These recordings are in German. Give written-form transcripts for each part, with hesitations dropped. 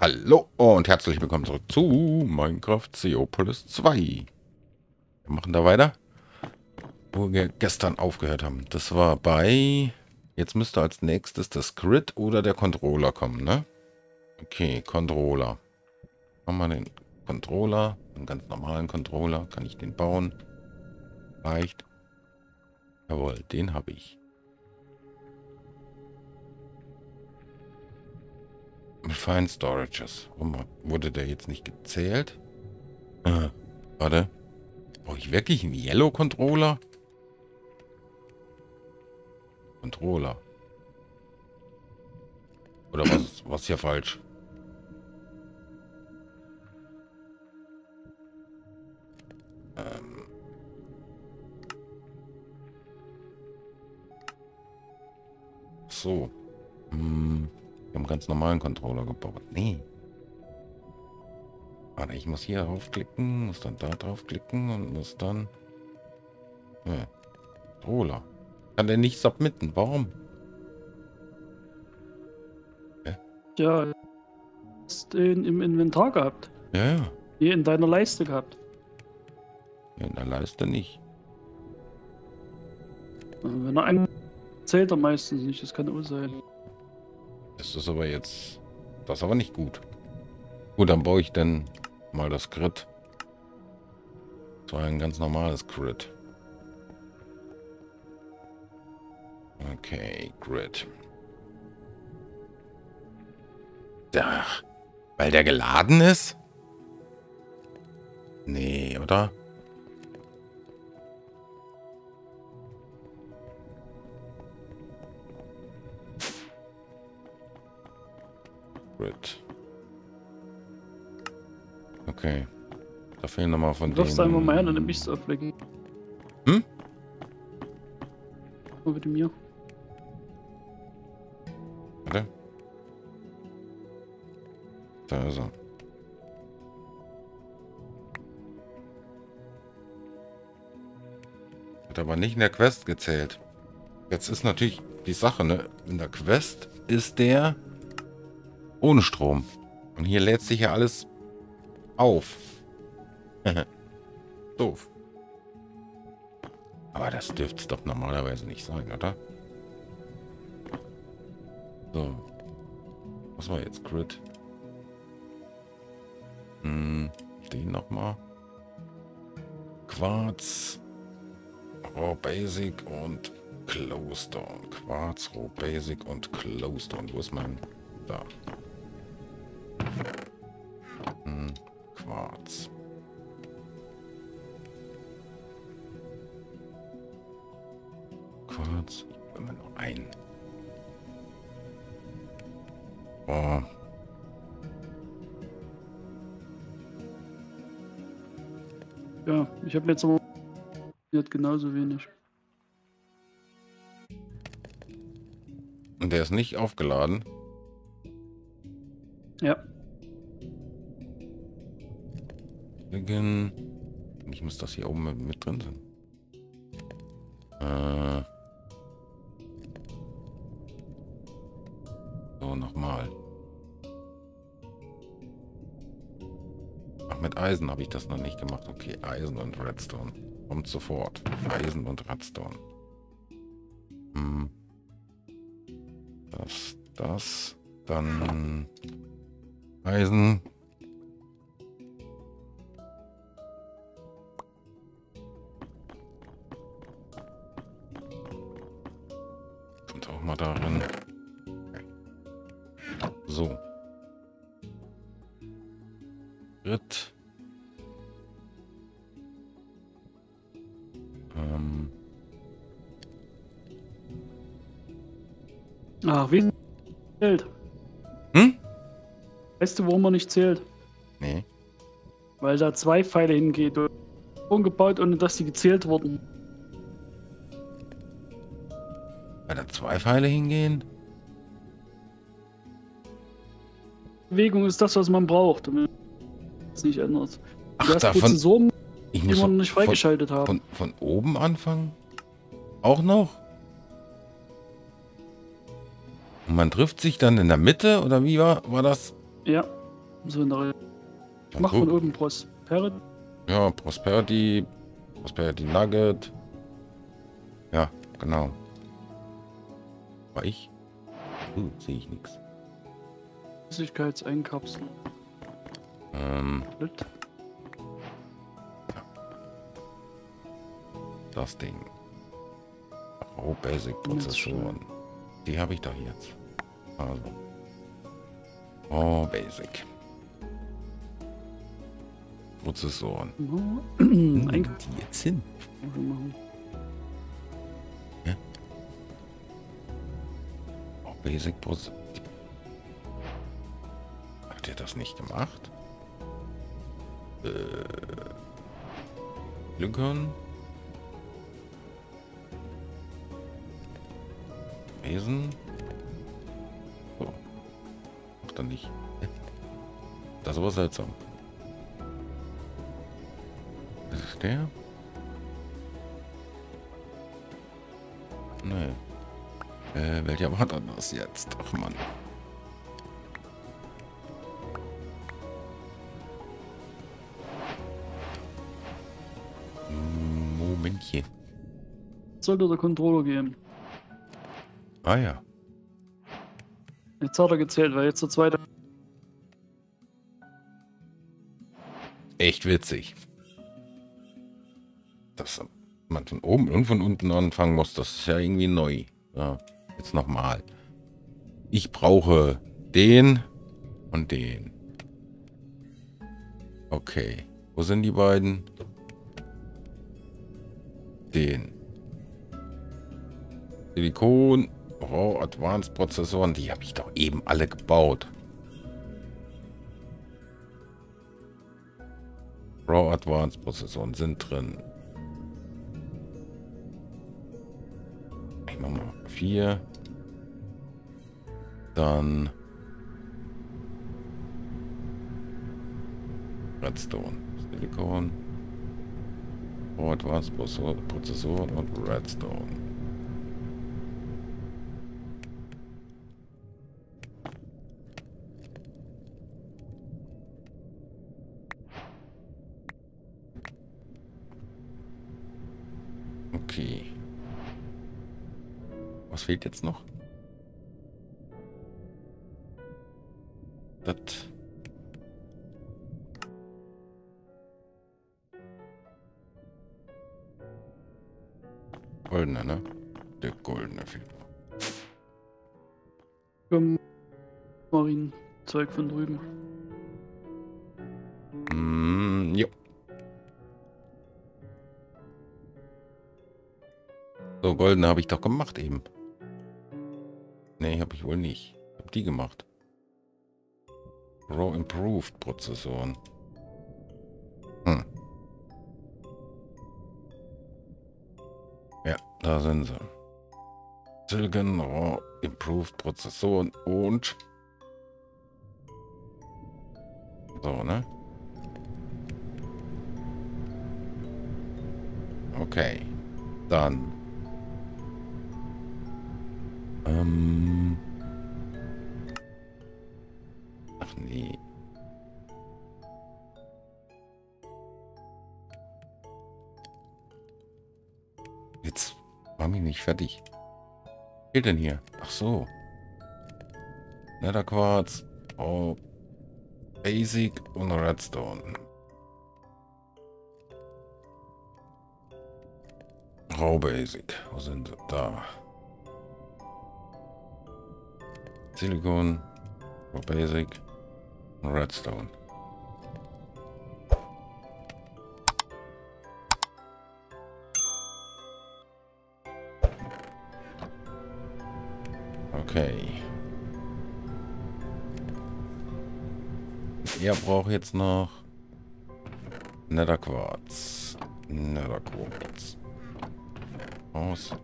Hallo und herzlich willkommen zurück zu Minecraft Seopolis 2. Wir machen da weiter, wo wir gestern aufgehört haben. Das war bei... Jetzt müsste als nächstes das Grid oder der Controller kommen, ne? Okay, Controller. Machen wir den Controller, einen ganz normalen Controller. Kann ich den bauen? Reicht. Jawohl, den habe ich. Fine Storages. Warum wurde der jetzt nicht gezählt? Warte. Brauche ich wirklich einen Yellow Controller? Controller. Oder was ist hier falsch? So. Wir haben einen ganz normalen Controller gebaut. Nee. Warte, ich muss hier draufklicken, muss dann da draufklicken und muss dann... Controller. Kann der nicht submitten? Warum? Ja, hast den im Inventar gehabt. Ja, ja. Hier in deiner Leiste gehabt. In der Leiste nicht. Wenn er einen zählt er meistens nicht, das kann auch sein. Das ist aber jetzt... Das ist aber nicht gut. Gut, dann baue ich dann mal das Grid. Das war ein ganz normales Grid. Okay, Grid. Ja, weil der geladen ist? Nee, oder? Grid. Okay. Da fehlen nochmal von Du wirfst einfach mal her, dann nehme ich es denen... auflegen. Hm? Mal bitte mir. Warte. Da ist er. Hat aber nicht in der Quest gezählt. Jetzt ist natürlich die Sache, ne? In der Quest ist der ohne Strom. Und hier lädt sich ja alles auf. Doof. Aber das dürfte es doch normalerweise nicht sein, oder? So. Was war jetzt Grid? Den nochmal. Quarz. Raw Basic und Glowstone. Quarz, Raw Basic und Glowstone. Wo ist mein... Da. Quarz. Quarz. Immer noch ein. Oh. Ja, ich habe jetzt aber genauso wenig. Und der ist nicht aufgeladen. Ja. Ich muss das hier oben mit drin sein. So, nochmal. Ach, mit Eisen habe ich das noch nicht gemacht. Okay, Eisen und Redstone. Kommt sofort. Eisen und Redstone. Das. Dann Eisen. Kommt auch mal darin. Okay. So. Grid. Ach, wie zählt? Weißt du, warum er nicht zählt? Nee. Weil da 2 Pfeile hingeht. Umgebaut, ohne dass die gezählt wurden. Weil da 2 Pfeile hingehen? Bewegung ist das, was man braucht, damit es nicht ändert. Ach, Du hast davon... Prozessoren, Ich die muss wir noch nicht freigeschaltet haben. von oben anfangen? Auch noch? Und man trifft sich dann in der Mitte? Oder wie war das? Ja. So in der Reihe. Ich Na mach gut. von oben Prosperity. Ja, Prosperity. Prosperity Nugget. Ja, genau. War ich? Sehe ich nichts. Flüssigkeitseinkapseln. Blöd. Das Ding. Oh, Basic Prozessoren. Die habe ich doch jetzt. Also. Oh, Basic. Prozessoren. Einkapseln Die jetzt hin? machen. Oh, Basic Prozessoren. Habt ihr das nicht gemacht? Lückern. Wesen. So. Macht er nicht. Das ist aber seltsam. Das ist der? Nee. Welcher war denn das jetzt? Ach Mann. Momentchen. Sollte der Controller geben. Ah ja. Jetzt hat er gezählt, weil jetzt der zweite. Echt witzig. Dass man von oben und von unten anfangen muss, das ist ja irgendwie neu. Ja, jetzt nochmal. Ich brauche den und den. Okay. Wo sind die beiden? Den. Silikon. Raw Advanced Prozessoren. Die habe ich doch eben alle gebaut. Raw Advanced Prozessoren sind drin. Ich mach mal 4. Dann Redstone. Silikon. Raw Advanced Prozessoren und Redstone. Okay. Was fehlt jetzt noch? Das. Goldene, ne? Der goldene fehlt noch. Marinenzeug von drüben. Jo. So, goldene habe ich doch gemacht eben. Nee, habe ich wohl nicht. Ich habe die gemacht. Raw Improved Prozessoren. Ja, da sind sie. Silicon Raw Improved Prozessoren und so, ne? Okay. Dann ach nee. Jetzt war mich nicht fertig. Was fehlt denn hier? Ach so. Netherquarz. Oh. Basic und Redstone. Raw Basic. Wo sind sie? Da. Silikon. Raw Basic. Und Redstone. Okay. Er braucht jetzt noch Netherquarz. Netherquarz. Aus.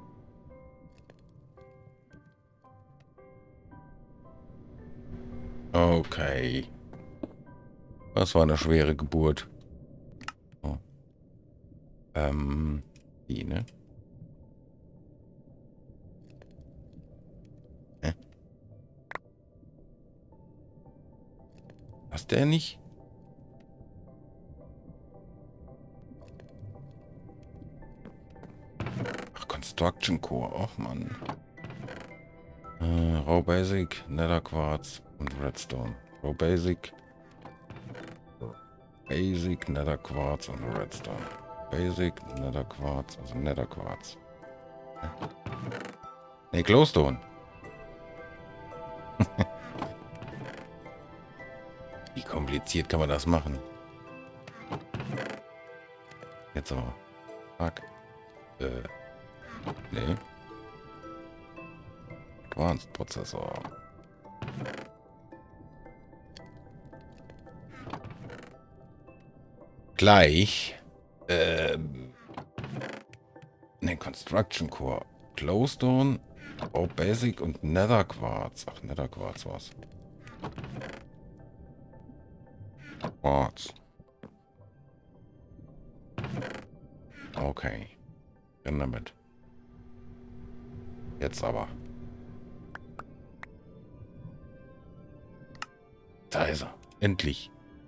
Okay. Das war eine schwere Geburt. Oh. Die, ne? Hast der nicht? Ach, Construction Core. Och, Mann. Raw Basic, Nether Quartz und Redstone. Raw Basic. Basic, Nether Quartz und Redstone. Basic, Nether Quartz, also Nether Quartz. Ne, Glowstone. Wie kompliziert kann man das machen? Jetzt aber. Fuck. Nee. Advanced Prozessor. Gleich. Ne, Construction Core. Glowstone, Raw Basic und Nether Quartz. Ach, Nether Quartz war's. Quartz. Okay. Dann damit. Jetzt aber. Da ist er. Endlich.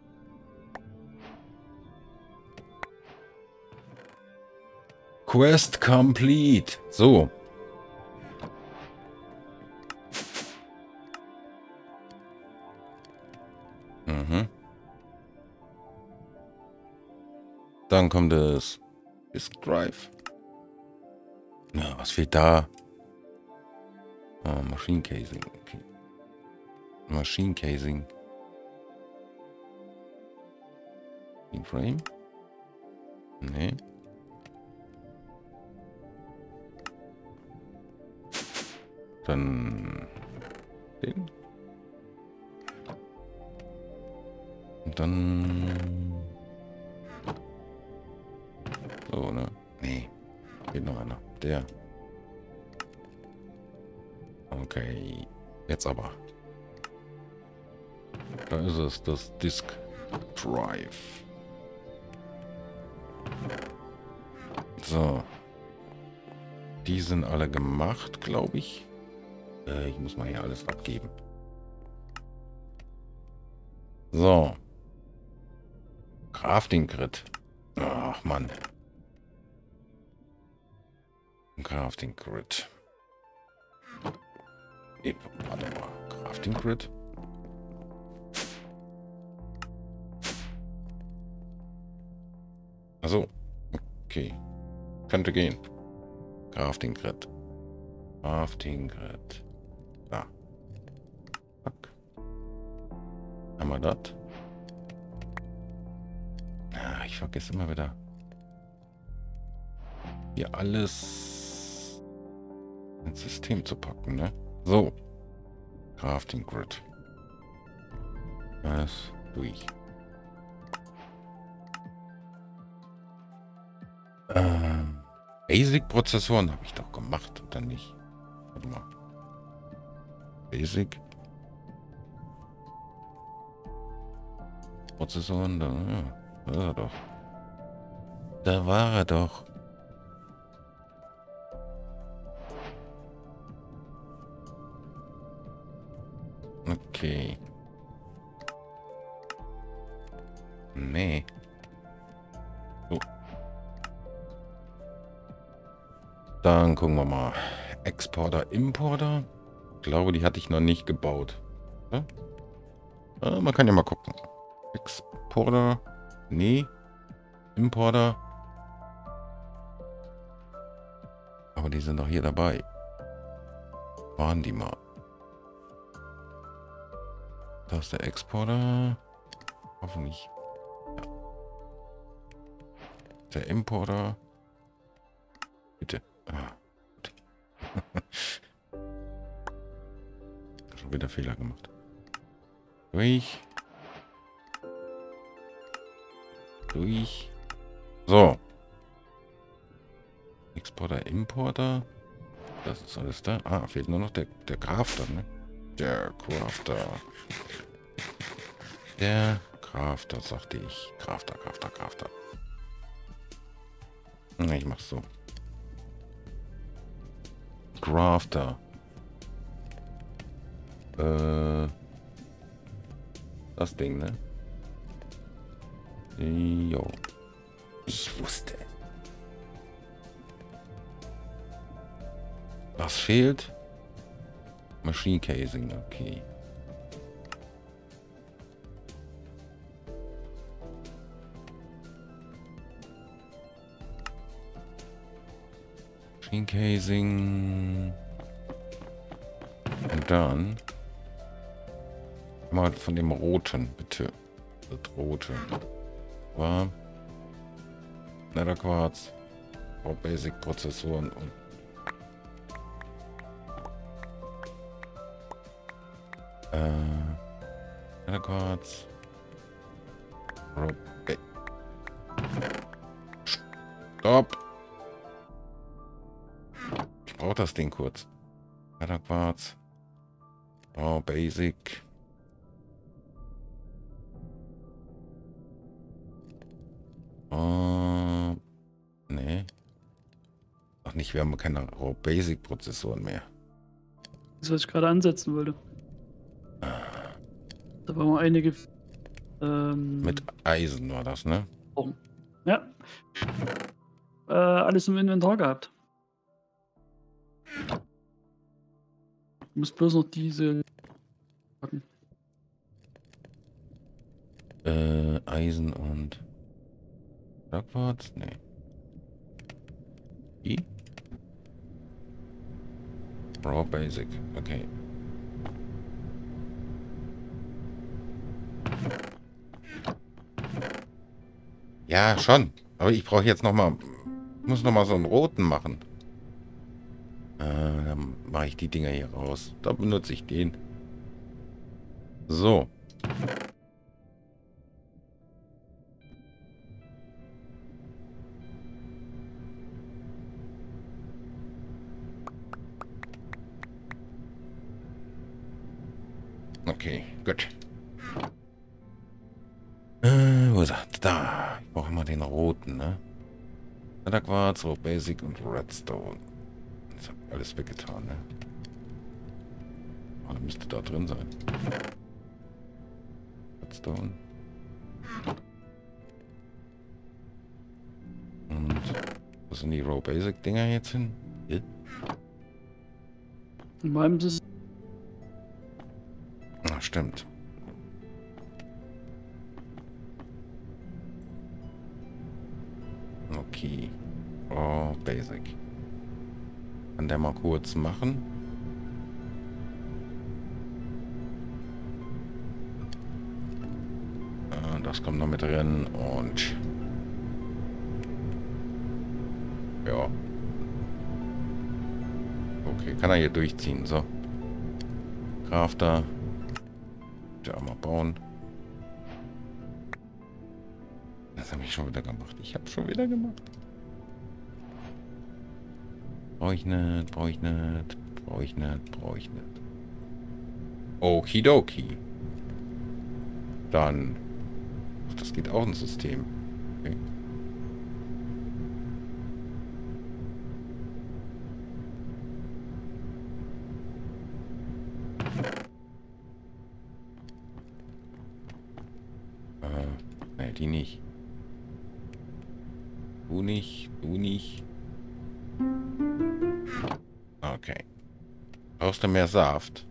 Quest complete. So. Mhm. Dann kommt das Disk Drive. Na, was fehlt da? Ah, Machine Casing. Okay. Machine Casing. Frame? Nee. Dann den. Und dann so, ne? Nee. Geht noch einer. Der. Okay. Jetzt aber. Da ist es, das Disk Drive. So. Die sind alle gemacht, glaube ich. Ich muss mal hier alles abgeben. So. Crafting Grid. Ach, Mann. Crafting Grid. Warte mal. Crafting Grid. Also, okay. Könnte gehen. Crafting Grid. Crafting Grid. Da. Zack. Haben wir das? Ah, ich vergesse immer wieder. Hier alles ins System zu packen, ne? So. Crafting Grid. Das durch. Basic-Prozessoren habe ich doch gemacht, oder nicht? Warte mal. Basic. Prozessoren, da war er doch. Da war er doch. Okay. Nee. So. Dann gucken wir mal. Exporter, Importer. Ich glaube, die hatte ich noch nicht gebaut. Ja? Man kann ja mal gucken. Exporter. Nee. Importer. Aber die sind doch hier dabei. Waren die mal? Da ist der Exporter. Hoffentlich. Ja. Der Importer. Bitte. Ah, gut. Schon wieder Fehler gemacht. Durch. Durch. So. Exporter, Importer. Das ist alles da. Ah, fehlt nur noch der Crafter, ne? Der Crafter. Der Crafter, sagte ich. Crafter. Ne, ich mach's so. Crafter. Da das Ding, ne? Jo. Ich wusste. Was fehlt? Machine Casing, okay. Machine Casing. Und dann mal von dem roten, bitte. Das rote. War Netherquarz, Basic Prozessoren und Netherquarz. Stopp! Ich brauche das Ding kurz. Netherquarz. Oh, Basic. Nee. Ach nicht, wir haben keine Raw Basic Prozessoren mehr. Das, was ich gerade ansetzen wollte. Da waren wir einige. Mit Eisen war das, ne? Ja. Alles im Inventar gehabt. Du musst bloß noch diese packen. Eisen und Netherquarz? Nee. I? Raw Basic, okay. Ja, schon. Aber ich brauche jetzt noch mal, muss noch mal so einen roten machen. Dann mache ich die Dinger hier raus. Da benutze ich den. So. Okay, gut. Wo ist er? Da. Ich brauche immer den roten, ne? Netherquarz, Raw Basic und Redstone. Das habe ich alles weggetan, ne? Oh, müsste da drin sein. Redstone. Und wo sind die Raw Basic Dinger jetzt hin? Hier? In meinem System. Ah, stimmt. Okay. Oh, Basic. Kann der mal kurz machen? Das kommt noch mit drin und ja. Okay, kann er hier durchziehen. So. Crafter. Ja, mal bauen. Das habe ich schon wieder gemacht. Ich habe schon wieder gemacht. Brauche ich nicht, brauche ich nicht, brauche ich nicht, brauche ich nicht. Okidoki. Dann. Ach, das geht auch ins System. Okay. Ne, die nicht. Du nicht, du nicht. Okay. Brauchst du mehr Saft?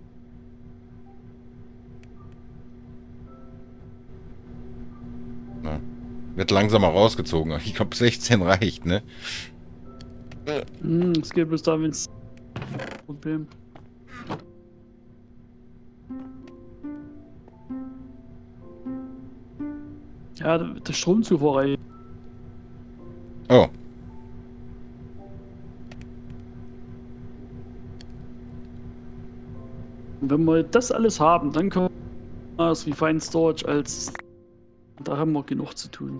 Na, wird langsamer rausgezogen. Ich glaube 16 reicht, ne? Es geht bis da, wenn es Problem. Ja, der Stromzufuhr. Oh. Und wenn wir das alles haben, dann können wir das wie Fine Storage als. Da haben wir genug zu tun.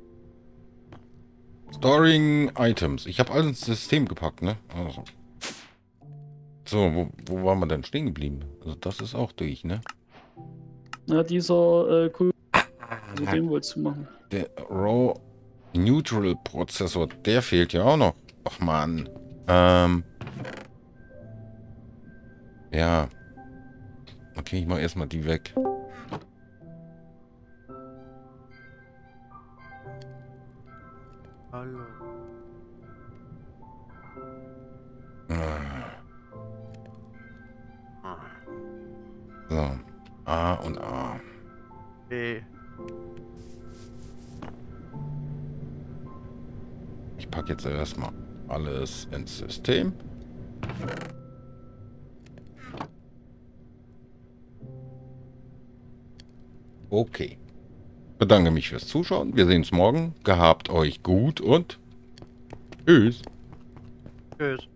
Storing Items. Ich habe alles ins System gepackt, ne? Also. So, wo waren wir denn stehen geblieben? Also das ist auch durch, ne? Ja, dieser also den wolltest du machen. Der Raw Neutral Prozessor, der fehlt ja auch noch. Ach man. Ja. Okay, ich mache erstmal die weg. Hallo. So. A und A. B. Ich packe jetzt erstmal alles ins System. Okay. Bedanke mich fürs Zuschauen. Wir sehen uns morgen. Gehabt euch gut und tschüss. Tschüss.